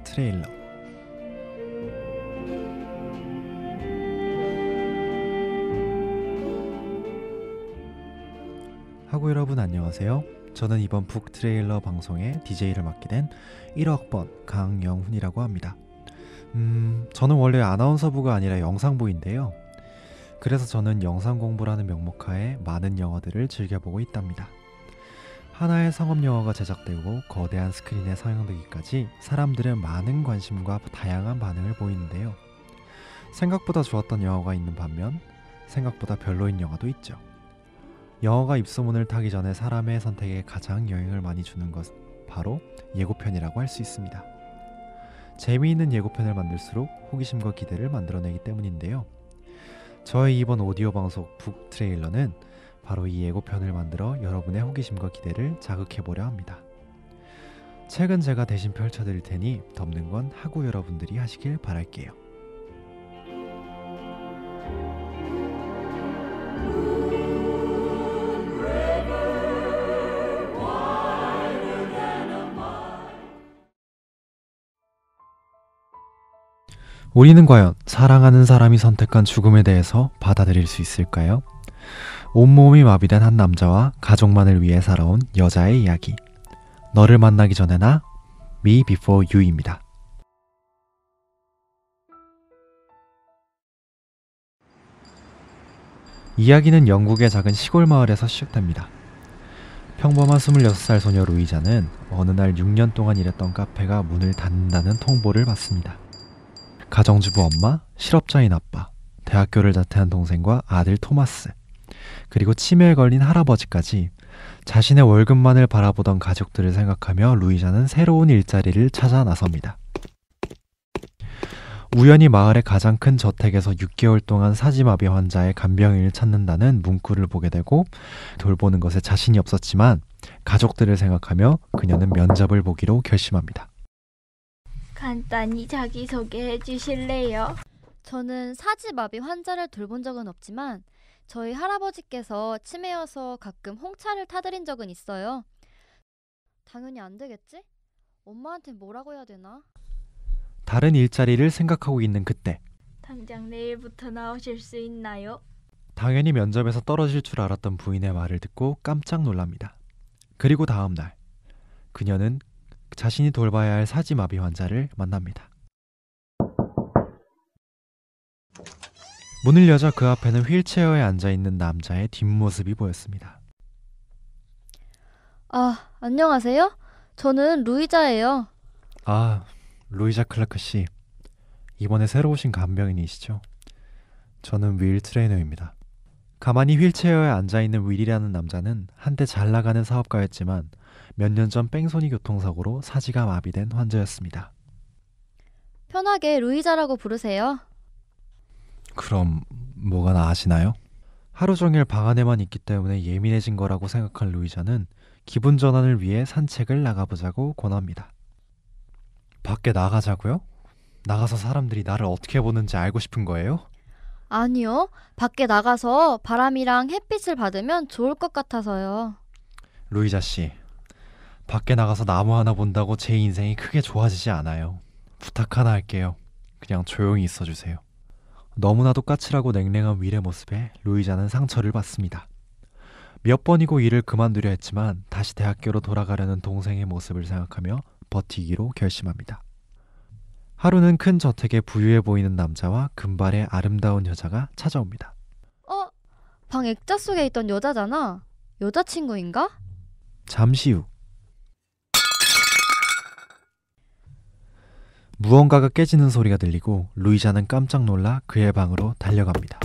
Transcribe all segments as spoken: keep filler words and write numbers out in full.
트레일러. 하고 여러분 안녕하세요. 저는 이번 북 트레일러 방송의 디제이를 맡게 된 일 학번 강영훈이라고 합니다. 음, 저는 원래 아나운서부가 아니라 영상부인데요. 그래서 저는 영상 공부라는 명목하에 많은 영화들을 즐겨보고 있답니다. 하나의 상업 영화가 제작되고 거대한 스크린에 상영되기까지 사람들은 많은 관심과 다양한 반응을 보이는데요. 생각보다 좋았던 영화가 있는 반면 생각보다 별로인 영화도 있죠. 영화가 입소문을 타기 전에 사람의 선택에 가장 영향을 많이 주는 것 바로 예고편이라고 할 수 있습니다. 재미있는 예고편을 만들수록 호기심과 기대를 만들어내기 때문인데요. 저의 이번 오디오 방송 북 트레일러는 바로 이 예고편을 만들어 여러분의 호기심과 기대를 자극해보려 합니다. 책은 제가 대신 펼쳐드릴 테니 덮는 건 하고 여러분들이 하시길 바랄게요. 우리는 과연 사랑하는 사람이 선택한 죽음에 대해서 받아들일 수 있을까요? 온몸이 마비된 한 남자와 가족만을 위해 살아온 여자의 이야기. 너를 만나기 전에 나, Me Before You입니다. 이야기는 영국의 작은 시골 마을에서 시작됩니다. 평범한 스물여섯 살 소녀 루이자는 어느 날 육 년 동안 일했던 카페가 문을 닫는다는 통보를 받습니다. 가정주부 엄마, 실업자인 아빠, 대학교를 자퇴한 동생과 아들 토마스, 그리고 치매에 걸린 할아버지까지 자신의 월급만을 바라보던 가족들을 생각하며 루이자는 새로운 일자리를 찾아 나섭니다. 우연히 마을의 가장 큰 저택에서 육 개월 동안 사지마비 환자의 간병인을 찾는다는 문구를 보게 되고 돌보는 것에 자신이 없었지만 가족들을 생각하며 그녀는 면접을 보기로 결심합니다. 간단히 자기소개해 주실래요? 저는 사지마비 환자를 돌본 적은 없지만 저희 할아버지께서 치매여서 가끔 홍차를 타드린 적은 있어요. 당연히 안 되겠지? 엄마한테 뭐라고 해야 되나? 다른 일자리를 생각하고 있는 그때 당장 내일부터 나오실 수 있나요? 당연히 면접에서 떨어질 줄 알았던 부인의 말을 듣고 깜짝 놀랍니다. 그리고 다음 날 그녀는 자신이 돌봐야 할 사지마비 환자를 만납니다. 문을 여자 그 앞에는 휠체어에 앉아있는 남자의 뒷모습이 보였습니다. 아, 안녕하세요? 저는 루이자예요. 아, 루이자 클라크 씨. 이번에 새로 오신 간병인이시죠? 저는 윌 트레이너입니다. 가만히 휠체어에 앉아있는 윌이라는 남자는 한때 잘 나가는 사업가였지만 몇 년 전 뺑소니 교통사고로 사지가 마비된 환자였습니다. 편하게 루이자라고 부르세요. 그럼 뭐가 나아지나요? 하루 종일 방 안에만 있기 때문에 예민해진 거라고 생각한 루이자는 기분 전환을 위해 산책을 나가보자고 권합니다. 밖에 나가자고요? 나가서 사람들이 나를 어떻게 보는지 알고 싶은 거예요? 아니요. 밖에 나가서 바람이랑 햇빛을 받으면 좋을 것 같아서요. 루이자 씨, 밖에 나가서 나무 하나 본다고 제 인생이 크게 좋아지지 않아요. 부탁 하나 할게요. 그냥 조용히 있어주세요. 너무나도 까칠하고 냉랭한 윌의 모습에 루이자는 상처를 받습니다. 몇 번이고 일을 그만두려 했지만 다시 대학교로 돌아가려는 동생의 모습을 생각하며 버티기로 결심합니다. 하루는 큰 저택에 부유해 보이는 남자와 금발의 아름다운 여자가 찾아옵니다. 어? 방 액자 속에 있던 여자잖아. 여자친구인가? 잠시 후 무언가가 깨지는 소리가 들리고 루이자는 깜짝 놀라 그의 방으로 달려갑니다.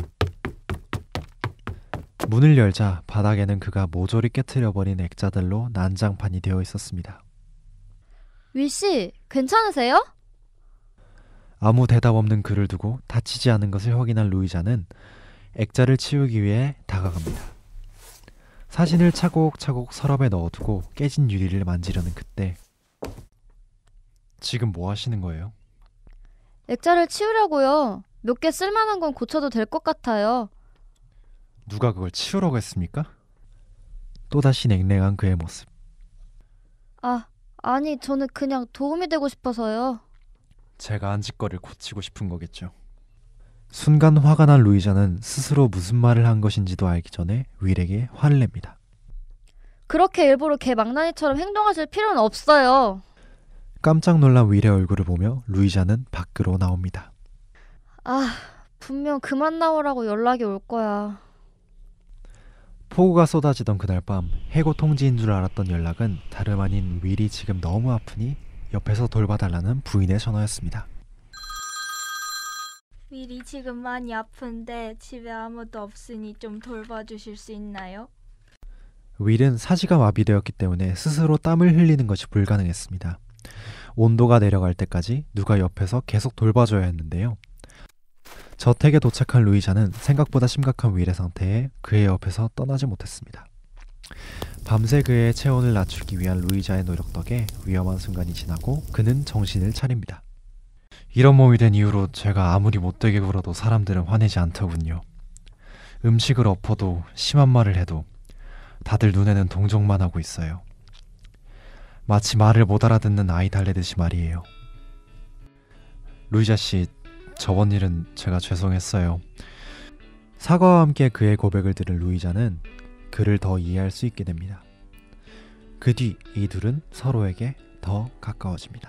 문을 열자 바닥에는 그가 모조리 깨트려버린 액자들로 난장판이 되어 있었습니다. 윌씨, 괜찮으세요? 아무 대답 없는 그를 두고 다치지 않은 것을 확인한 루이자는 액자를 치우기 위해 다가갑니다. 사진을 차곡차곡 서랍에 넣어두고 깨진 유리를 만지려는 그때 지금 뭐 하시는 거예요? 액자를 치우려고요. 몇 개 쓸만한 건 고쳐도 될 것 같아요. 누가 그걸 치우라고 했습니까? 또다시 냉랭한 그의 모습. 아, 아니 저는 그냥 도움이 되고 싶어서요. 제가 한 짓거리를 고치고 싶은 거겠죠. 순간 화가 난 루이자는 스스로 무슨 말을 한 것인지도 알기 전에 윌에게 화를 냅니다. 그렇게 일부러 개 망나니처럼 행동하실 필요는 없어요. 깜짝 놀란 윌의 얼굴을 보며 루이자는 밖으로 나옵니다. 아, 분명 그만 나오라고 연락이 올 거야. 폭우가 쏟아지던 그날 밤 해고 통지인 줄 알았던 연락은 다름 아닌 윌이 지금 너무 아프니 옆에서 돌봐달라는 부인의 전화였습니다. 윌이 지금 많이 아픈데 집에 아무도 없으니 좀 돌봐주실 수 있나요? 윌은 사지가 마비되었기 때문에 스스로 땀을 흘리는 것이 불가능했습니다. 온도가 내려갈 때까지 누가 옆에서 계속 돌봐줘야 했는데요. 저택에 도착한 루이자는 생각보다 심각한 윌의 상태에 그의 옆에서 떠나지 못했습니다. 밤새 그의 체온을 낮추기 위한 루이자의 노력 덕에 위험한 순간이 지나고 그는 정신을 차립니다. 이런 몸이 된 이후로 제가 아무리 못되게 굴어도 사람들은 화내지 않더군요. 음식을 엎어도 심한 말을 해도 다들 눈에는 동정만 하고 있어요. 마치 말을 못 알아듣는 아이 달래듯이 말이에요. 루이자 씨, 저번 일은 제가 죄송했어요. 사과와 함께 그의 고백을 들은 루이자는 그를 더 이해할 수 있게 됩니다. 그 뒤 이 둘은 서로에게 더 가까워집니다.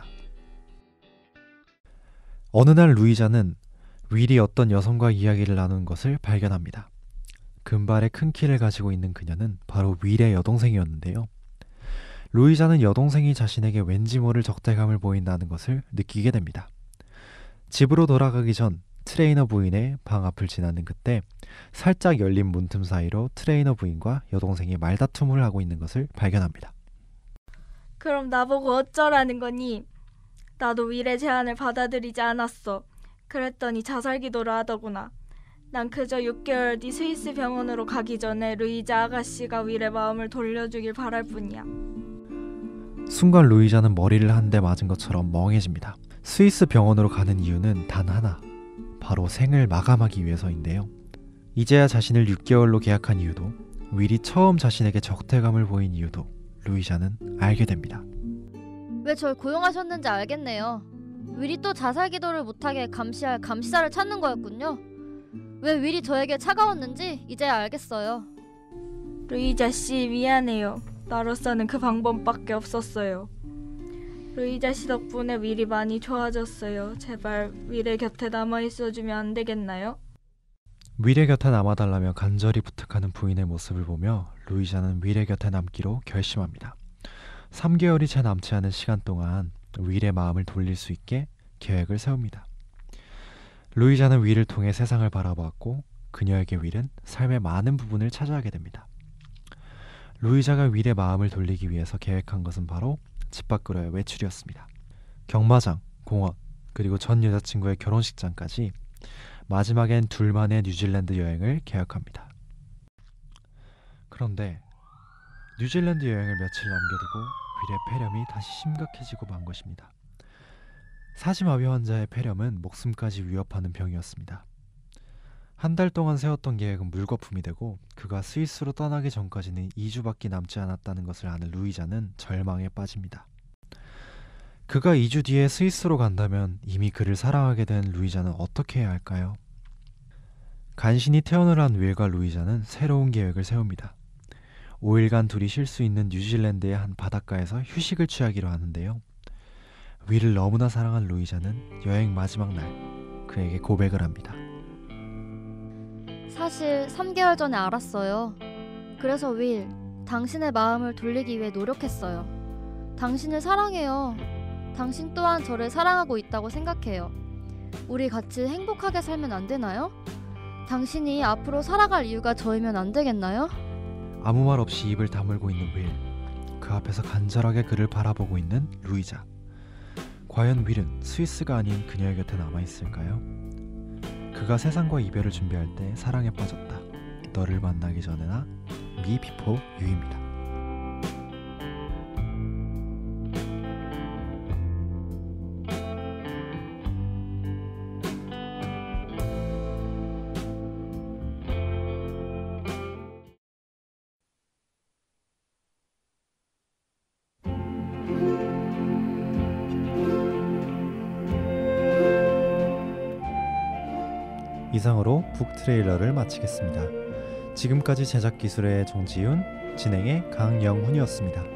어느 날 루이자는 윌이 어떤 여성과 이야기를 나누는 것을 발견합니다. 금발의 큰 키를 가지고 있는 그녀는 바로 윌의 여동생이었는데요. 루이자는 여동생이 자신에게 왠지 모를 적대감을 보인다는 것을 느끼게 됩니다. 집으로 돌아가기 전 트레이너 부인의 방 앞을 지나는 그때 살짝 열린 문틈 사이로 트레이너 부인과 여동생이 말다툼을 하고 있는 것을 발견합니다. 그럼 나보고 어쩌라는 거니? 나도 윌의 제안을 받아들이지 않았어. 그랬더니 자살 기도를 하더구나. 난 그저 육 개월 뒤 스위스 병원으로 가기 전에 루이자 아가씨가 윌의 마음을 돌려주길 바랄 뿐이야. 순간 루이자는 머리를 한 대 맞은 것처럼 멍해집니다. 스위스 병원으로 가는 이유는 단 하나, 바로 생을 마감하기 위해서인데요. 이제야 자신을 육 개월로 계약한 이유도, 윌이 처음 자신에게 적대감을 보인 이유도 루이자는 알게 됩니다. 왜 절 고용하셨는지 알겠네요. 윌이 또 자살 기도를 못하게 감시할 감시자를 찾는 거였군요. 왜 윌이 저에게 차가웠는지 이제야 알겠어요. 루이자 씨, 미안해요. 나로서는 그 방법밖에 없었어요. 루이자 씨 덕분에 윌이 많이 좋아졌어요. 제발 윌의 곁에 남아있어주면 안 되겠나요? 윌의 곁에 남아달라며 간절히 부탁하는 부인의 모습을 보며 루이자는 윌의 곁에 남기로 결심합니다. 삼 개월이 채 남지 않은 시간 동안 윌의 마음을 돌릴 수 있게 계획을 세웁니다. 루이자는 윌을 통해 세상을 바라보았고 그녀에게 윌은 삶의 많은 부분을 차지하게 됩니다. 루이자가 윌의 마음을 돌리기 위해서 계획한 것은 바로 집 밖으로의 외출이었습니다. 경마장, 공원, 그리고 전 여자친구의 결혼식장까지 마지막엔 둘만의 뉴질랜드 여행을 계획합니다. 그런데 뉴질랜드 여행을 며칠 남겨두고 윌의 폐렴이 다시 심각해지고 만 것입니다. 사지마비 환자의 폐렴은 목숨까지 위협하는 병이었습니다. 한 달 동안 세웠던 계획은 물거품이 되고 그가 스위스로 떠나기 전까지는 이 주밖에 남지 않았다는 것을 아는 루이자는 절망에 빠집니다. 그가 이 주 뒤에 스위스로 간다면 이미 그를 사랑하게 된 루이자는 어떻게 해야 할까요? 간신히 퇴원을 한 윌과 루이자는 새로운 계획을 세웁니다. 오 일간 둘이 쉴 수 있는 뉴질랜드의 한 바닷가에서 휴식을 취하기로 하는데요. 윌을 너무나 사랑한 루이자는 여행 마지막 날 그에게 고백을 합니다. 사실 삼 개월 전에 알았어요. 그래서 윌, 당신의 마음을 돌리기 위해 노력했어요. 당신을 사랑해요. 당신 또한 저를 사랑하고 있다고 생각해요. 우리 같이 행복하게 살면 안 되나요? 당신이 앞으로 살아갈 이유가 저이면 안 되겠나요? 아무 말 없이 입을 다물고 있는 윌. 그 앞에서 간절하게 그를 바라보고 있는 루이자. 과연 윌은 스위스가 아닌 그녀의 곁에 남아있을까요? 그가 세상과 이별을 준비할 때 사랑에 빠졌다. 너를 만나기 전에나 미 비포 유입니다. 이상으로 북트레일러를 마치겠습니다. 지금까지 제작 기술의 정지윤, 진행의 강영훈이었습니다.